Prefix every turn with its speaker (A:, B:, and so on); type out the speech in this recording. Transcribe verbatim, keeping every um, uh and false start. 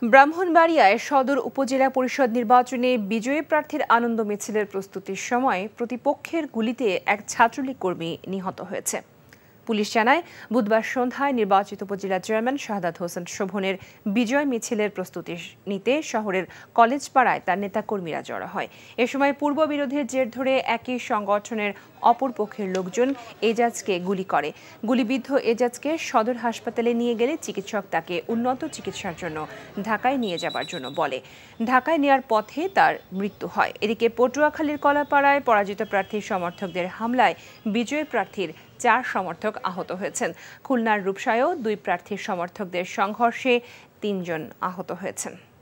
A: ব্রাহ্মণবাড়িয়ায় সদর উপজেলা পরিষদ নির্বাচনে বিজয়ী প্রার্থীর আনন্দ মিছিলের প্রস্তুতির সময় প্রতিপক্ষের গুলিতে এক ছাত্রলীগ কর্মী নিহত হয়েছে। পুলিশ জানায়, বুধবার সন্ধ্যায় নির্বাচিত উপজেলা চেয়ারম্যান শাহাদাত হোসেন শোভনের বিজয় মিছিলের প্রস্তুতি নিতে শহরের কলেজ পাড়ায় তার নেতাকর্মীরা জড়ো হয়। এ সময় পূর্ব বিরোধের জের ধরে একই সংগঠনের অপর পক্ষের লোকজন এজাজকে গুলি করে। গুলিবিদ্ধ এজাজকে সদর হাসপাতালে নিয়ে গেলে চিকিৎসক তাকে উন্নত চিকিৎসার জন্য ঢাকায় নিয়ে যাবার জন্য বলে। ঢাকায় নেয়ার পথে তার মৃত্যু হয়। এদিকে পটুয়াখালীর কলাপাড়ায় পরাজিত প্রার্থীর সমর্থকদের হামলায় বিজয়ী প্রার্থীর চার সমর্থক আহত হয়েছেন। খুলনার রূপসায়ও দুই প্রার্থীর সমর্থকদের সংঘর্ষে তিনজন আহত হয়েছেন।